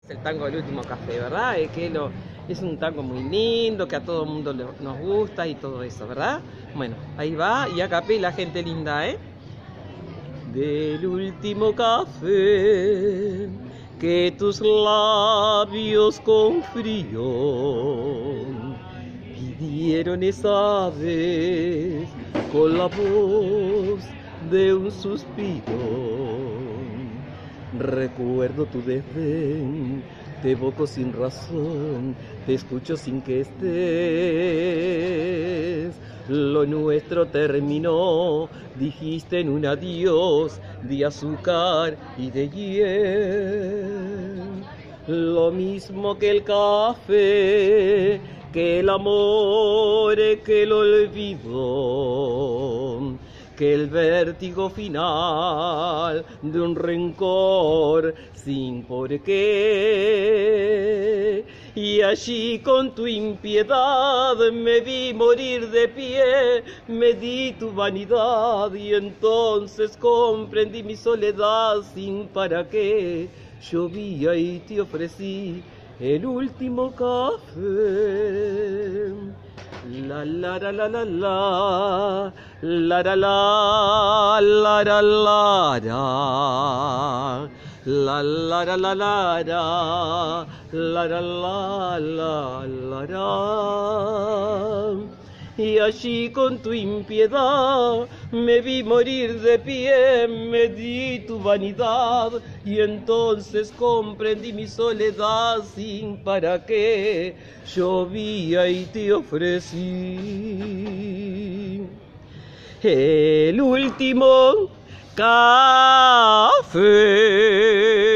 El tango del último café, ¿verdad? Es un tango muy lindo, que a todo el mundo nos gusta y todo eso, ¿verdad? Bueno, ahí va, y a capela, gente linda, ¿eh? Del último café que tus labios con frío pidieron esa vez con la voz de un suspiro. Recuerdo tu desdén, te evoco sin razón, te escucho sin que estés. Lo nuestro terminó, dijiste en un adiós de azúcar y de hiel. Lo mismo que el café, que el amor, que el olvido, que el vértigo final de un rencor sin por qué. Y allí con tu impiedad me vi morir de pie, me di tu vanidad y entonces comprendí mi soledad sin para qué. Llovía y te ofrecí el último café. La la la la la la la la la la la la la la la la la la la la. Y allí con tu impiedad me vi morir de pie, me di tu vanidad y entonces comprendí mi soledad sin para qué. Llovía y te ofrecí el último café.